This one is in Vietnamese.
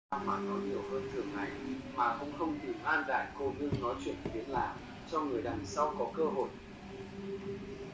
mà nói nhiều hơn thường ngày, mà cũng không tìm an đại cô nương nói chuyện tiếng Lào, cho người đằng sau có cơ hội.